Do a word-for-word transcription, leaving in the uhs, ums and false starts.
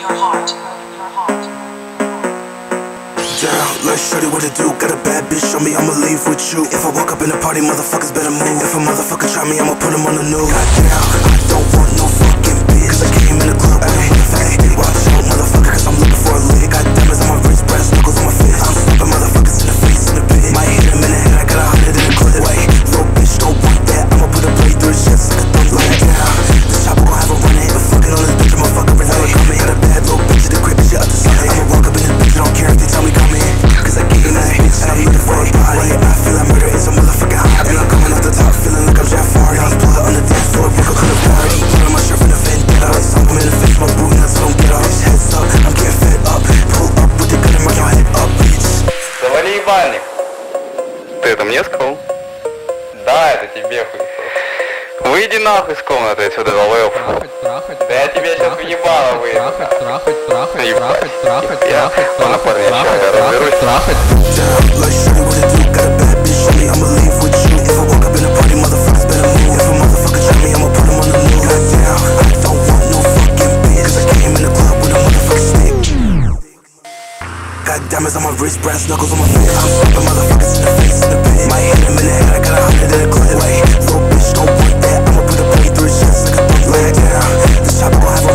your heart. Your heart. Down, let's shorty what it do. Got a bad bitch on me, I'ma leave with you. If I walk up in the party, motherfuckers better move. If a motherfucker try me, I'ma put him on the news. Goddamn, I don't want no fucking bitch, cause I came in the club with a motherfucking. Watch out, motherfucker, cause I'm looking for a lick. Got diamonds on my wrist, brass knuckles on my fist. I'm slapping motherfuckers in the face in the pit. Might hit him in the head, I got a hundred in the clip. Wait, little bitch don't want that, I'ma put a blade through his chest like a thumb like down. This chopper gon' have a run hit, but fucking on this bitch, I'ma fuck up and never come in. Got a bad little bitch in the crib, and shit up the side. I'ma walk up in this bitch, I don't care if they tell me come in, cause I gave this bitch and I'm looking for a body. I feel like murder is a motherfucking hobby. And I'm coming off the top, feeling like I'm Jafari. I was pulling on the dance floor, broke up to the party. Put on my shirt from the vendetta. I saw him in the face, my boot nuts don't get off. Heads up, I'm getting fed up. Pull up with the gun and mark your head up, bitch. Завали ебальник. Ты это мне сказал? Да, это тебе хуй. Выйди нахуй с комнаты отсюда, долбоёб. Да я тебе сейчас въебало выйду. Трахать, трахать, трахать, Ебать. трахать, трахать, Я трахать, ладно, парни, трахать, ща я разберусь. трахать. Down, let's show you what it do. Got a bad bitch on me, I'ma leave with you. If I walk up in the party, motherfuckers better move. If a motherfucker try me, I'ma put him on the news. Goddamn, I don't want no fucking bitch, cause I came in the club with a motherfucking stick. Got diamonds on my wrist, brass knuckles on my fist. I'm slapping motherfuckers in the face in the pit. Might hit him in the head, I got a hundred in the clip. Wait, little bitch don't want that, I'ma put a blade through his chest like a thumb like down. This chopper gon' have a